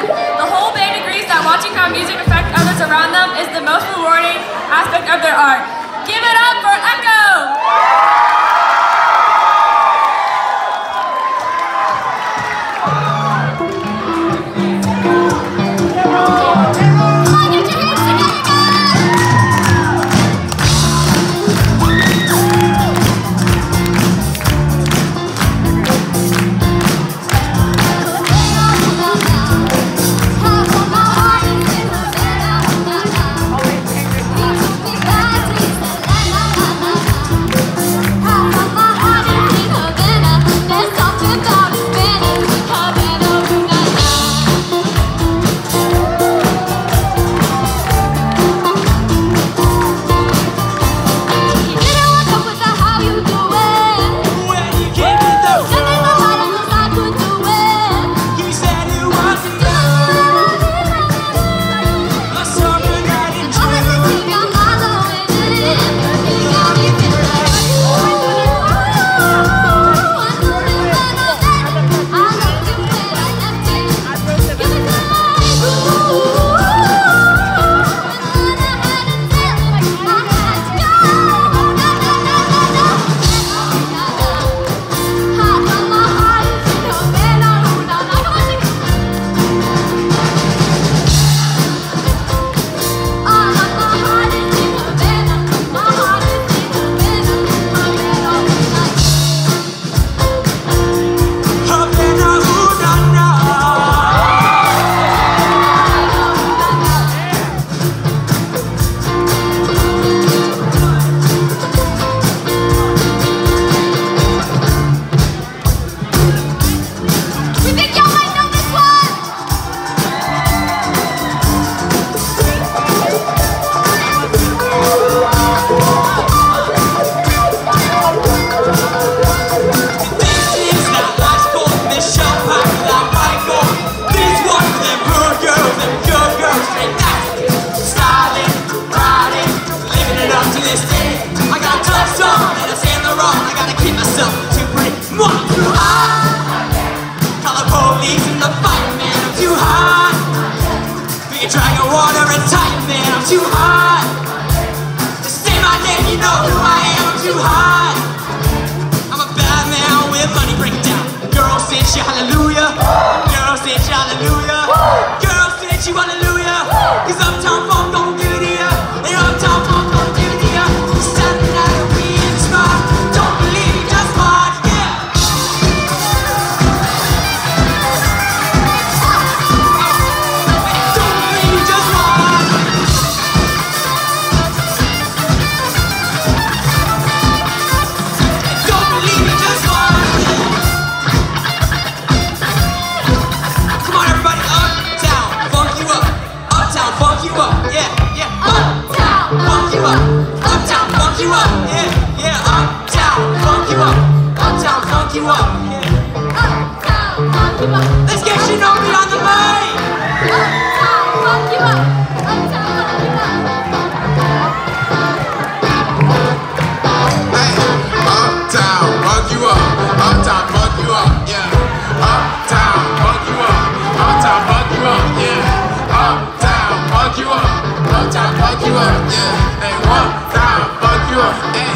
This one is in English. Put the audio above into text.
The whole band agrees that watching how music affects others around them is the most rewarding aspect of their art. Give it up for Echo! Dragon water and tight, man, I'm too hot. Just say my name, you know who I am, I'm too hot. I'm a bad man with money, break it down. Girl, sit you hallelujah. Girl, sit you hallelujah. Girl, sit you hallelujah. Cause Uptown Funk don't give it to ya. And Uptown Funk don't give it to ya. Saturday night we in the spot. Don't believe me, just watch, yeah. You up, yeah. Uptown, funk you up. Let's get Shinobi on the mic. Uptown, funk you up. Uptown, funk you up. Hey, uptown, funk you up. Uptown, funk you up, yeah. Uptown, funk you up. Uptown, funk you up, yeah. Uptown, funk you up. Uptown, funk you up, yeah. Hey, uptown, funk you up.